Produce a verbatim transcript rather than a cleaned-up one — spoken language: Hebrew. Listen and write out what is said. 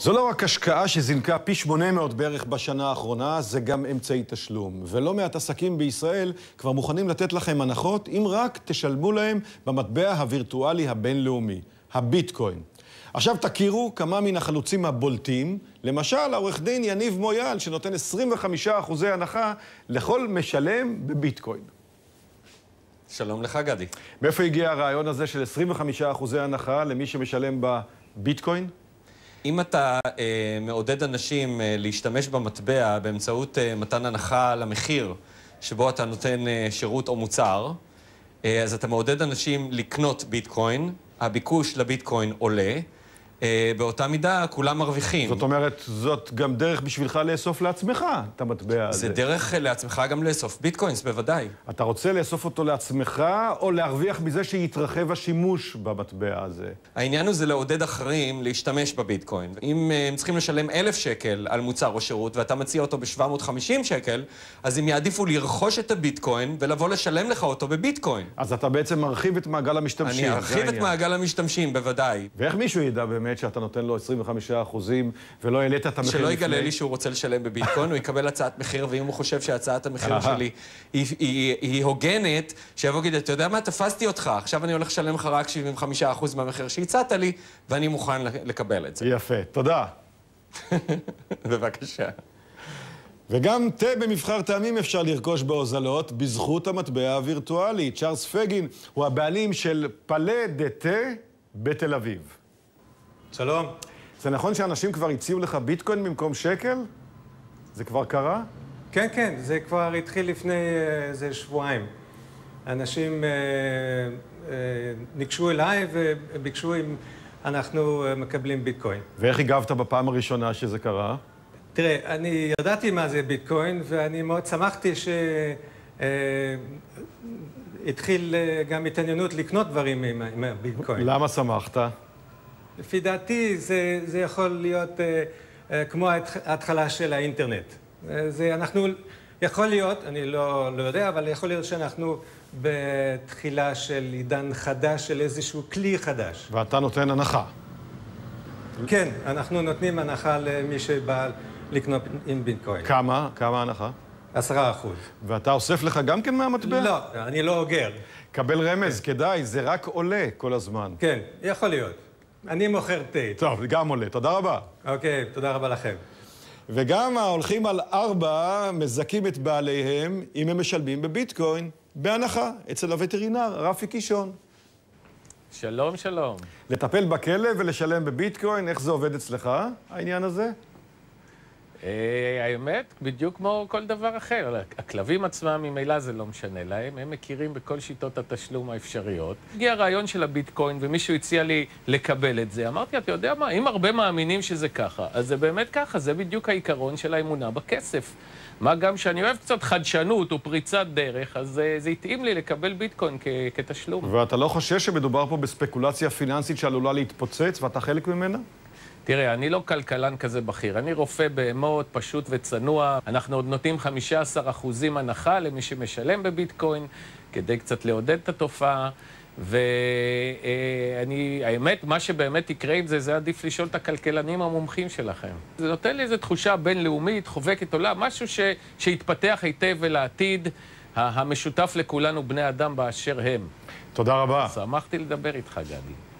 זו לא רק השקעה שזינקה פי שמונה מאות בערך בשנה האחרונה, זה גם אמצעי תשלום. ולא מעט עסקים בישראל כבר מוכנים לתת לכם הנחות, אם רק תשלמו להם במטבע הווירטואלי הבינלאומי, הביטקוין. עכשיו תכירו כמה מן החלוצים הבולטים, למשל העורך דין יניב מויאל, שנותן עשרים וחמישה אחוזי הנחה לכל משלם בביטקוין. שלום לך, גדי. מאיפה הגיע הרעיון הזה של עשרים וחמישה אחוזי הנחה למי שמשלם בביטקוין? אם אתה אה, מעודד אנשים אה, להשתמש במטבע באמצעות אה, מתן הנחה למחיר שבו אתה נותן אה, שירות או מוצר, אה, אז אתה מעודד אנשים לקנות ביטקוין, הביקוש לביטקוין עולה, אה, באותה מידה כולם מרוויחים. זאת אומרת, זאת גם דרך בשבילך לאסוף לעצמך את המטבע הזה. זה דרך לעצמך גם לאסוף ביטקוינס, בוודאי. אתה רוצה לאסוף אותו לעצמך או להרוויח מזה שיתרחב השימוש במטבע הזה? העניין הוא זה לעודד אחרים להשתמש בביטקוין. אם הם צריכים לשלם אלף שקל על מוצר או שירות ואתה מציע אותו ב-שבע מאות וחמישים שקל, אז הם יעדיפו לרכוש את הביטקוין ולבוא לשלם לך אותו בביטקוין. אז אתה בעצם מרחיב את מעגל המשתמשים. אני ארחיב את מעגל המשתמשים, בוודאי. ואיך מישהו ידע באמת שאתה נותן לו עשרים וחמישה אחוזים ולא העלית את המחיר לפני? שלא יגלה לי שהוא רוצה לשלם בביטקוין, הוא יקבל הצעת מחיר, ואם הוא חושב שהצעת המחיר שלי היא, היא, היא הוגנת, שיבוא גיד, אתה יודע מה, תפסתי אותך, עכשיו אני הולך לשלם לך רק שבעים וחמישה אחוז מהמחיר שהצעת לי, ואני מוכן לקבל את זה. יפה, תודה. בבקשה. וגם תה במבחר טעמים אפשר לרכוש בהוזלות בזכות המטבע הווירטואלי. צ'ארלס פגין הוא הבעלים של פלה דה תה בתל אביב. שלום. זה נכון שאנשים כבר הציעו לך ביטקוין במקום שקל? זה כבר קרה? כן, כן, זה כבר התחיל לפני איזה שבועיים. אנשים אה, אה, ניגשו אליי וביקשו אם אנחנו מקבלים ביטקוין. ואיך הגבת בפעם הראשונה שזה קרה? תראה, אני ידעתי מה זה ביטקוין, ואני מאוד שמחתי שהתחיל גם התעניינות לקנות דברים עם, עם הביטקוין. למה שמחת? לפי דעתי זה, זה יכול להיות אה, אה, כמו ההתחלה של האינטרנט. זה אנחנו, יכול להיות, אני לא, לא יודע, אבל יכול להיות שאנחנו בתחילה של עידן חדש, של איזשהו כלי חדש. ואתה נותן הנחה. כן, אנחנו נותנים הנחה למי שבא לקנות עם ביטקוין. כמה? כמה הנחה? עשרה אחוז. ואתה אוסף לך גם כן מהמטבע? לא, אני לא אוגר. קבל רמז, כדאי, זה רק עולה כל הזמן. כן, יכול להיות. אני מוכר תה. טוב, גם עולה. תודה רבה. אוקיי, תודה רבה לכם. וגם ההולכים על ארבע מזכים את בעליהם אם הם משלמים בביטקוין בהנחה אצל הווטרינר רפי קישון. שלום, שלום. לטפל בכלב ולשלם בביטקוין, איך זה עובד אצלך, העניין הזה? האמת, בדיוק כמו כל דבר אחר. הכלבים עצמם, ממילא זה לא משנה להם. הם מכירים בכל שיטות התשלום האפשריות. הגיע הרעיון של הביטקוין, ומישהו הציע לי לקבל את זה. אמרתי, אתה יודע מה, אם הרבה מאמינים שזה ככה, אז זה באמת ככה. זה בדיוק העיקרון של האמונה בכסף. מה גם שאני אוהב קצת חדשנות או פריצת דרך, אז זה, זה התאים לי לקבל ביטקוין כ, כתשלום. ואתה לא חושש שמדובר פה בספקולציה פיננסית שעלולה להתפוצץ, ואתה חלק ממנה? תראה, אני לא כלכלן כזה בכיר, אני רופא בהמות, פשוט וצנוע. אנחנו עוד נותנים חמישה עשר אחוזים הנחה למי שמשלם בביטקוין, כדי קצת לעודד את התופעה. ואני, האמת, מה שבאמת יקרה עם זה, זה עדיף לשאול את הכלכלנים המומחים שלכם. זה נותן לי איזו תחושה בינלאומית, חובקת עולם, משהו ש... שהתפתח היטב אל העתיד, המשותף לכולנו בני אדם באשר הם. תודה רבה. שמחתי לדבר איתך, גדי.